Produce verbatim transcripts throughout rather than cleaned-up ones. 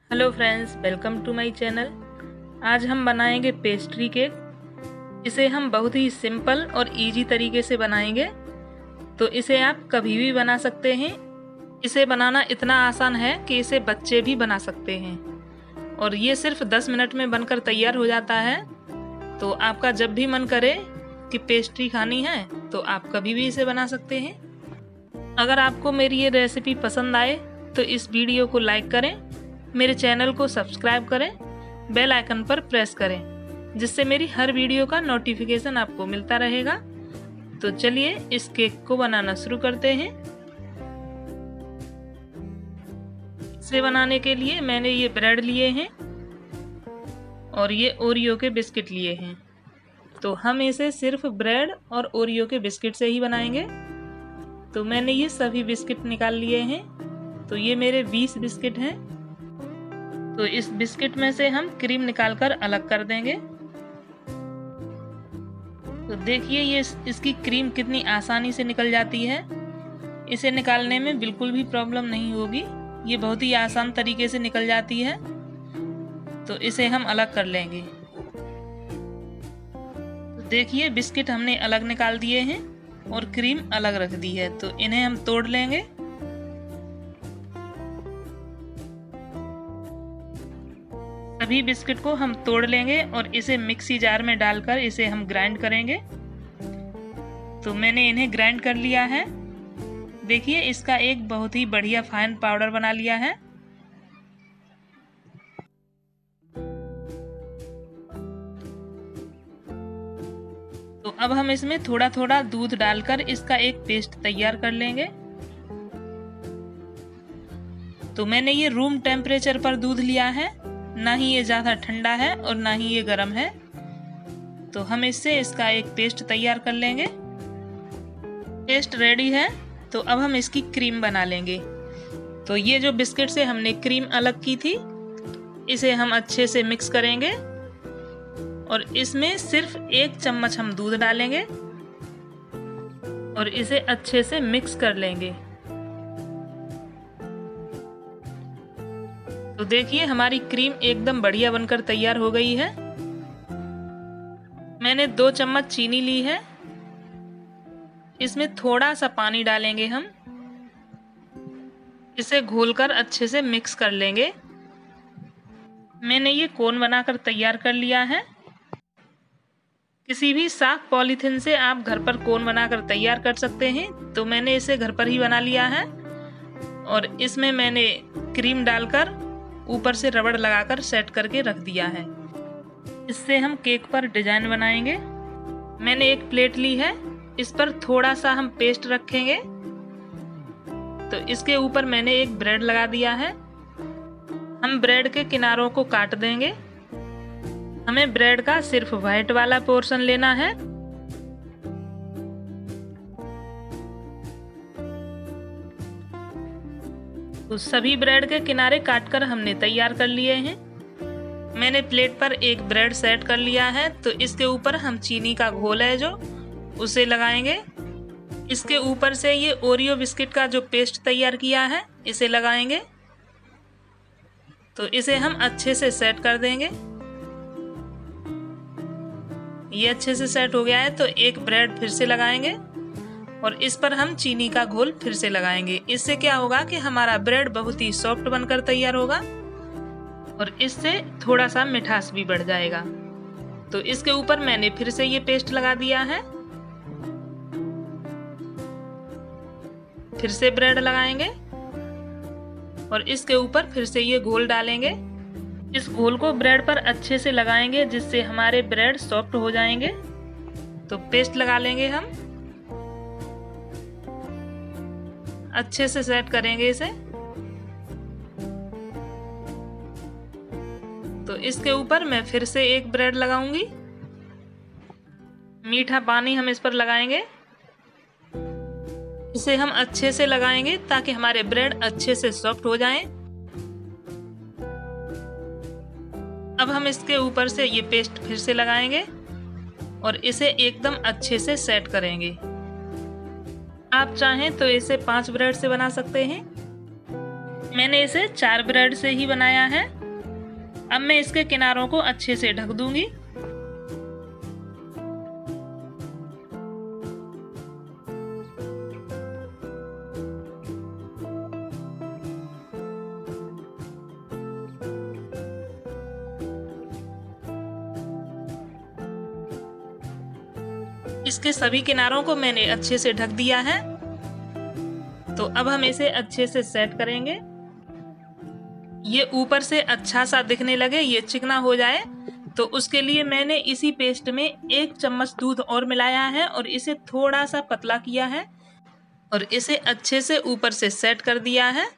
Hello friends, welcome to my channel. आज हम बनाएंगे पेस्ट्री केक। इसे हम बहुत ही सिंपल और इजी तरीके से बनाएंगे, तो इसे आप कभी भी बना सकते हैं। इसे बनाना इतना आसान है कि इसे बच्चे भी बना सकते हैं और ये सिर्फ दस मिनट में बनकर तैयार हो जाता है। तो आपका जब भी मन करे कि पेस्ट्री खानी है तो आप कभी भी इसे बना सकते हैं। अगर आपको मेरी ये रेसिपी पसंद आए तो इस वीडियो को लाइक करें, मेरे चैनल को सब्सक्राइब करें, बेल आइकन पर प्रेस करें, जिससे मेरी हर वीडियो का नोटिफिकेशन आपको मिलता रहेगा। तो चलिए इस केक को बनाना शुरू करते हैं। इसे बनाने के लिए मैंने ये ब्रेड लिए हैं और ये ओरियो के बिस्किट लिए हैं। तो हम इसे सिर्फ ब्रेड और ओरियो के बिस्किट से ही बनाएंगे। तो मैंने ये सभी बिस्किट निकाल लिए हैं। तो ये मेरे बीस बिस्किट हैं। तो इस बिस्किट में से हम क्रीम निकालकर अलग कर देंगे। तो देखिए ये इसकी क्रीम कितनी आसानी से निकल जाती है। इसे निकालने में बिल्कुल भी प्रॉब्लम नहीं होगी, ये बहुत ही आसान तरीके से निकल जाती है। तो इसे हम अलग कर लेंगे। तो देखिए बिस्किट हमने अलग निकाल दिए हैं और क्रीम अलग रख दी है। तो इन्हें हम तोड़ लेंगे। सभी बिस्किट को हम तोड़ लेंगे और इसे मिक्सी जार में डालकर इसे हम ग्राइंड करेंगे। तो मैंने इन्हें ग्राइंड कर लिया है। देखिए इसका एक बहुत ही बढ़िया फाइन पाउडर बना लिया है। तो अब हम इसमें थोड़ा थोड़ा दूध डालकर इसका एक पेस्ट तैयार कर लेंगे। तो मैंने ये रूम टेम्परेचर पर दूध लिया है, ना ही ये ज़्यादा ठंडा है और ना ही ये गर्म है। तो हम इससे इसका एक पेस्ट तैयार कर लेंगे। पेस्ट रेडी है। तो अब हम इसकी क्रीम बना लेंगे। तो ये जो बिस्किट से हमने क्रीम अलग की थी, इसे हम अच्छे से मिक्स करेंगे और इसमें सिर्फ एक चम्मच हम दूध डालेंगे और इसे अच्छे से मिक्स कर लेंगे। तो देखिए हमारी क्रीम एकदम बढ़िया बनकर तैयार हो गई है। मैंने दो चम्मच चीनी ली है। इसमें थोड़ा सा पानी डालेंगे हम। इसे घोलकर अच्छे से मिक्स कर लेंगे। मैंने ये कोन बनाकर तैयार कर लिया है। किसी भी साफ पॉलीथिन से आप घर पर कोन बनाकर तैयार कर सकते हैं। तो मैंने इसे घर पर ही बना लिया है और इसमें मैंने क्रीम डालकर ऊपर से रबड़ लगाकर सेट करके रख दिया है। इससे हम केक पर डिजाइन बनाएंगे। मैंने एक प्लेट ली है, इस पर थोड़ा सा हम पेस्ट रखेंगे। तो इसके ऊपर मैंने एक ब्रेड लगा दिया है। हम ब्रेड के किनारों को काट देंगे। हमें ब्रेड का सिर्फ व्हाइट वाला पोर्शन लेना है। तो सभी ब्रेड के किनारे काटकर हमने तैयार कर लिए हैं। मैंने प्लेट पर एक ब्रेड सेट कर लिया है। तो इसके ऊपर हम चीनी का घोल है जो उसे लगाएंगे। इसके ऊपर से ये ओरियो बिस्किट का जो पेस्ट तैयार किया है इसे लगाएंगे। तो इसे हम अच्छे से सेट कर देंगे। ये अच्छे से सेट हो गया है। तो एक ब्रेड फिर से लगाएंगे और इस पर हम चीनी का घोल फिर से लगाएंगे। इससे क्या होगा कि हमारा ब्रेड बहुत ही सॉफ्ट बनकर तैयार होगा और इससे थोड़ा सा मिठास भी बढ़ जाएगा। तो इसके ऊपर मैंने फिर से ये पेस्ट लगा दिया है। फिर से ब्रेड लगाएंगे और इसके ऊपर फिर से ये घोल डालेंगे। इस घोल को ब्रेड पर अच्छे से लगाएंगे, जिससे हमारे ब्रेड सॉफ्ट हो जाएंगे। तो पेस्ट लगा लेंगे हम, अच्छे से सेट करेंगे इसे। तो इसके ऊपर मैं फिर से एक ब्रेड लगाऊंगी। मीठा पानी हम इस पर लगाएंगे। इसे हम अच्छे से लगाएंगे ताकि हमारे ब्रेड अच्छे से सॉफ्ट हो जाएं। अब हम इसके ऊपर से ये पेस्ट फिर से लगाएंगे और इसे एकदम अच्छे से सेट करेंगे। आप चाहें तो इसे पांच ब्रेड से बना सकते हैं। मैंने इसे चार ब्रेड से ही बनाया है। अब मैं इसके किनारों को अच्छे से ढक दूंगी। इसके सभी किनारों को मैंने अच्छे से ढक दिया है। तो अब हम इसे अच्छे से सेट करेंगे। ये ऊपर से अच्छा सा दिखने लगे, ये चिकना हो जाए, तो उसके लिए मैंने इसी पेस्ट में एक चम्मच दूध और मिलाया है और इसे थोड़ा सा पतला किया है और इसे अच्छे से ऊपर से सेट कर दिया है।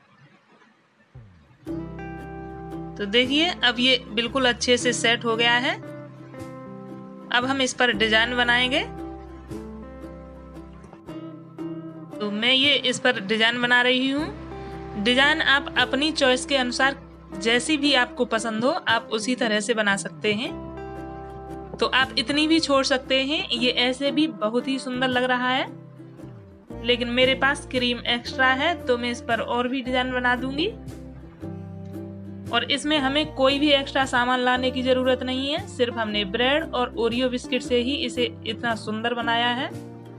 तो देखिए अब ये बिल्कुल अच्छे से सेट हो गया है। अब हम इस पर डिजाइन बनाएंगे। तो मैं ये इस पर डिजाइन बना रही हूँ। डिजाइन आप अपनी चॉइस के अनुसार जैसी भी आपको पसंद हो आप उसी तरह से बना सकते हैं। तो आप इतनी भी छोड़ सकते हैं, ये ऐसे भी बहुत ही सुंदर लग रहा है। लेकिन मेरे पास क्रीम एक्स्ट्रा है तो मैं इस पर और भी डिजाइन बना दूंगी। और इसमें हमें कोई भी एक्स्ट्रा सामान लाने की जरूरत नहीं है, सिर्फ हमने ब्रेड और ओरियो बिस्किट से ही इसे इतना सुंदर बनाया है।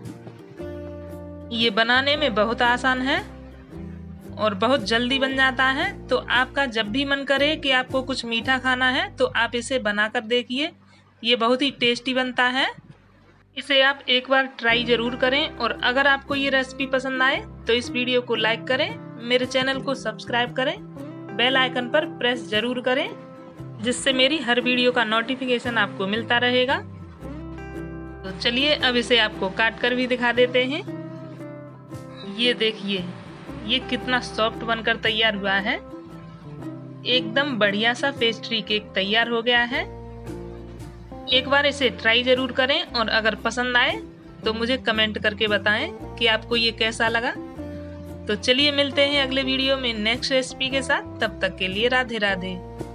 ये बनाने में बहुत आसान है और बहुत जल्दी बन जाता है। तो आपका जब भी मन करे कि आपको कुछ मीठा खाना है तो आप इसे बनाकर देखिए, ये बहुत ही टेस्टी बनता है। इसे आप एक बार ट्राई जरूर करें और अगर आपको ये रेसिपी पसंद आए तो इस वीडियो को लाइक करें, मेरे चैनल को सब्सक्राइब करें, बेल आइकन पर प्रेस जरूर करें जिससे मेरी हर वीडियो का नोटिफिकेशन आपको मिलता रहेगा। तो चलिए अब इसे आपको काट कर भी दिखा देते हैं। ये देखिए ये कितना सॉफ्ट बनकर तैयार हुआ है। एकदम बढ़िया सा पेस्ट्री केक तैयार हो गया है। एक बार इसे ट्राई जरूर करें और अगर पसंद आए तो मुझे कमेंट करके बताएं कि आपको ये कैसा लगा। तो चलिए मिलते हैं अगले वीडियो में नेक्स्ट रेसिपी के साथ। तब तक के लिए राधे राधे।